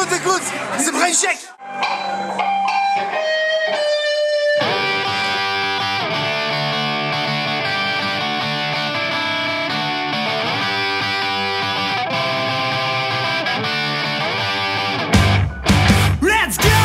écoute, c'est Brain Shake. Let's go!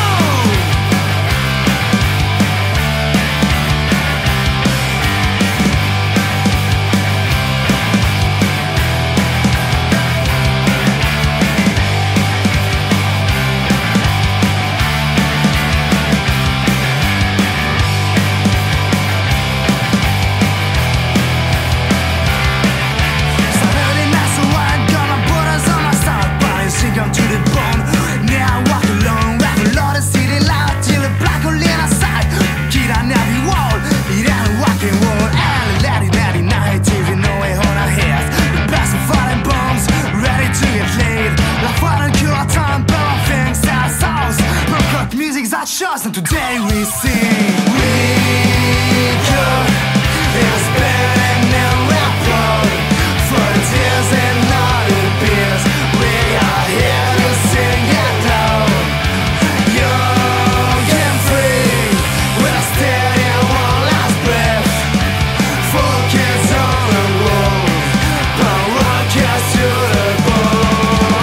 And today we sing. We could is spinning and we're proud for the tears and all the beers. We are here to sing it loud, young and free, with a steady one last breath. Focus on the world, but rock us to the bone.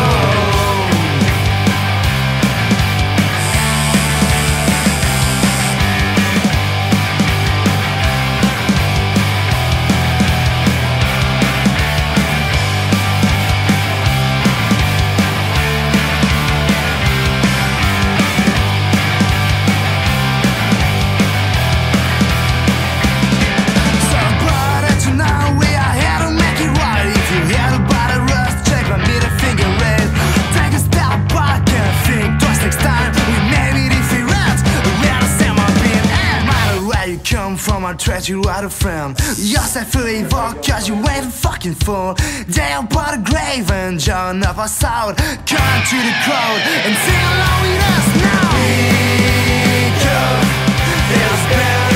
From I treat you right a friend. Yourself fully evolved cause you ain't a fucking fool. Down by the grave and join up our sound. Come to the crowd and sing along with us now. We could, it's better.